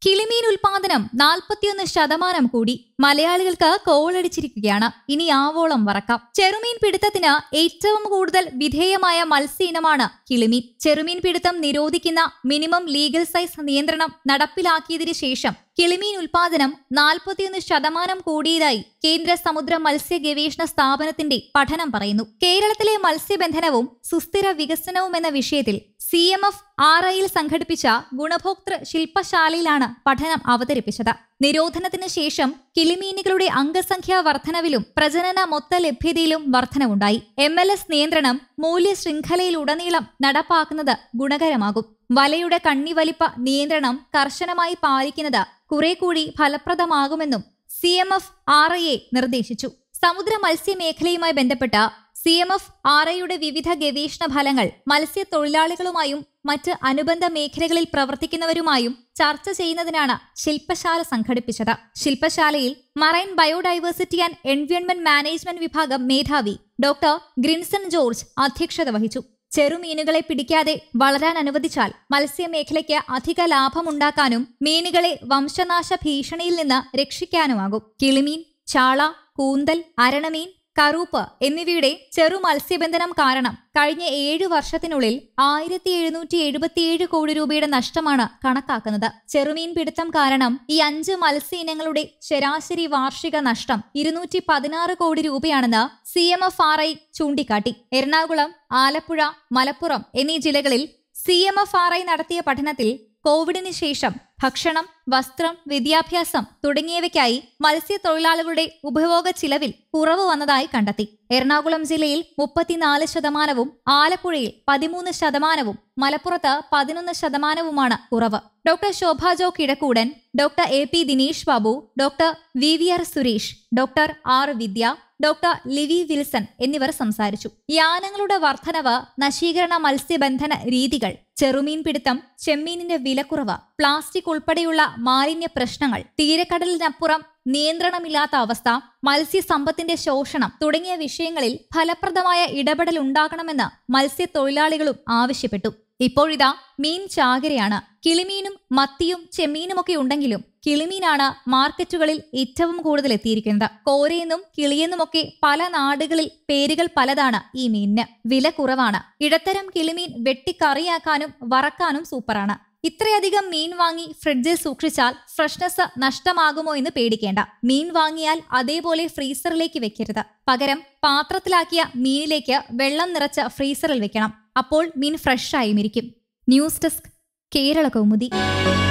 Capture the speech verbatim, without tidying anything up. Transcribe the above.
കിളിമീൻ ഉൽപാദനം നാൽപ്പത്തിയൊന്ന് ശതമാനം കൂടി. മലയാളികൾക്ക് കോളടിച്ചിരിക്കുകയാണ്. ഇനി ആവോളം വറക്കാം. ചെറുമീൻ പിടുത്തത്തിന് ഏറ്റവും കൂടുതൽ വിധേയമായ മത്സ്യ ഇനമാണ് കിളിമീൻ. ചെറുമീൻ പിടുത്തം നിരോധിക്കുന്ന മിനിമം ലീഗൽ സൈസ് നിയന്ത്രണം നടപ്പിലാക്കിയതിനു ശേഷം കിളിമീൻ ഉൽപാദനം നാൽപ്പത്തിയൊന്ന് ശതമാനം കൂടിയതായി കേന്ദ്ര സമുദ്ര മത്സ്യ ഗവേഷണ സ്ഥാപനത്തിന്റെ പഠനം പറയുന്നു. കേരളത്തിലെ മത്സ്യബന്ധനവും സുസ്ഥിര വികസനവും എന്ന വിഷയത്തിൽ സി എം എഫ് ആർ ഐയിൽ സംഘടിപ്പിച്ച ഗുണഭോക്തൃ ശില്പശാലയിലാണ് പഠനം അവതരിപ്പിച്ചത്. നിരോധനത്തിന് ശേഷം കിളിമീനുകളുടെ അംഗസംഖ്യാ വർധനവിലും പ്രജനന മൊത്ത ലഭ്യതയിലും വർധനവുണ്ടായി. എം എൽ എസ് നിയന്ത്രണം മൂല്യ ശൃംഖലയിലുടനീളം നടപ്പാക്കുന്നത് ഗുണകരമാകും. വലയുടെ കണ്ണിവലിപ്പ നിയന്ത്രണം കർശനമായി പാലിക്കുന്നത് കുറെ കൂടി ഫലപ്രദമാകുമെന്നും സി എം എഫ് ആർ ഐയെ നിർദ്ദേശിച്ചു. സമുദ്ര മത്സ്യ മേഖലയുമായി ബന്ധപ്പെട്ട സി എം എഫ് ആർ ഐയുടെ വിവിധ ഗവേഷണ ഫലങ്ങൾ മത്സ്യത്തൊഴിലാളികളുമായും മറ്റ് അനുബന്ധ മേഖലകളിൽ പ്രവർത്തിക്കുന്നവരുമായും ചർച്ച ചെയ്യുന്നതിനാണ് ശില്പശാല സംഘടിപ്പിച്ചത്. ശില്പശാലയിൽ marine biodiversity and environment management വിഭാഗം മേധാവി ഡോക്ടർ ഗ്രിൻസൺ ജോർജ് അധ്യക്ഷത വഹിച്ചു. ചെറുമീനുകളെ പിടിക്കാതെ വളരാൻ അനുവദിച്ചാൽ മത്സ്യമേഖലയ്ക്ക് അധിക ലാഭമുണ്ടാക്കാനും മീനുകളെ വംശനാശ ഭീഷണിയിൽ നിന്ന് രക്ഷിക്കാനുമാകും. കിളിമീൻ, ചാള, കൂന്തൽ, അരണമീൻ, കറൂപ്പ് എന്നിവയുടെ ചെറു മത്സ്യബന്ധനം കാരണം കഴിഞ്ഞ ഏഴു വർഷത്തിനുള്ളിൽ ആയിരത്തി എഴുന്നൂറ്റി എഴുപത്തിയേഴ് കോടി രൂപയുടെ നഷ്ടമാണ് കണക്കാക്കുന്നത്. ചെറുമീൻ പിടുത്തം കാരണം ഈ അഞ്ച് മത്സ്യ ഇനങ്ങളുടെ ശരാശരി വാർഷിക നഷ്ടം ഇരുന്നൂറ്റി പതിനാറ് കോടി രൂപയാണെന്ന് C M F R I ചൂണ്ടിക്കാട്ടി. എറണാകുളം, ആലപ്പുഴ, മലപ്പുറം എന്നീ ജില്ലകളിൽ C M F R I നടത്തിയ പഠനത്തിൽ കോവിഡിന് ശേഷം ഭക്ഷണം, വസ്ത്രം, വിദ്യാഭ്യാസം തുടങ്ങിയവയ്ക്കായി മത്സ്യത്തൊഴിലാളികളുടെ ഉപഭോഗ ചിലവിൽ കുറവ് വന്നതായി കണ്ടെത്തി. എറണാകുളം ജില്ലയിൽ മുപ്പത്തിനാല് ശതമാനവും ആലപ്പുഴയിൽ പതിമൂന്ന് ശതമാനവും മലപ്പുറത്ത് പതിനൊന്ന് ശതമാനവുമാണ് കുറവ്. Doctor Shobha Jo Kizhakkoodan, doctor A P Dinesh Babu, doctor V V R Suresh, doctor R Vidya, doctor Livi Wilson എന്നിവർ സംസാരിച്ചു. യാനങ്ങളുടെ വർധനവ്, നശീകരണ മത്സ്യബന്ധന രീതികൾ, ചെറുമീൻ പിടുത്തം, ചെമ്മീനിന്റെ വിലക്കുറവ്, പ്ലാസ്റ്റിക് ഉൾപ്പെടെയുള്ള മാലിന്യ പ്രശ്നങ്ങൾ, തീരക്കടലിനപ്പുറം നിയന്ത്രണമില്ലാത്ത അവസ്ഥ, മത്സ്യസമ്പത്തിന്റെ ശോഷണം തുടങ്ങിയ വിഷയങ്ങളിൽ ഫലപ്രദമായ ഇടപെടൽ ഉണ്ടാകണമെന്ന് മത്സ്യത്തൊഴിലാളികളും ആവശ്യപ്പെട്ടു. ഇപ്പോഴിതാ മീൻ ചാകരയാണ്. കിളിമീനും മത്തിയും ചെമ്മീനുമൊക്കെ ഉണ്ടെങ്കിലും കിളിമീനാണ് മാർക്കറ്റുകളിൽ ഏറ്റവും കൂടുതൽ എത്തിയിരിക്കുന്നത്. കോരയെന്നും കിളിയെന്നുമൊക്കെ പല നാടുകളിൽ പേരുകൾ പലതാണ് ഈ മീനിന്. വില കുറവാണ്. ഇടത്തരം കിളിമീൻ വെട്ടിക്കറിയാക്കാനും വറക്കാനും സൂപ്പറാണ്. ഇത്രയധികം മീൻ വാങ്ങി ഫ്രിഡ്ജിൽ സൂക്ഷിച്ചാൽ ഫ്രഷ്നെസ് നഷ്ടമാകുമോ എന്ന് പേടിക്കേണ്ട. മീൻ വാങ്ങിയാൽ അതേപോലെ ഫ്രീസറിലേക്ക് വെക്കരുത്. പകരം പാത്രത്തിലാക്കിയ മീനിലേക്ക് വെള്ളം നിറച്ച് ഫ്രീസറിൽ വെക്കണം. അപ്പോൾ മീൻ ഫ്രഷ് ആയും ഇരിക്കും. News desk, Kerala Kaumudi.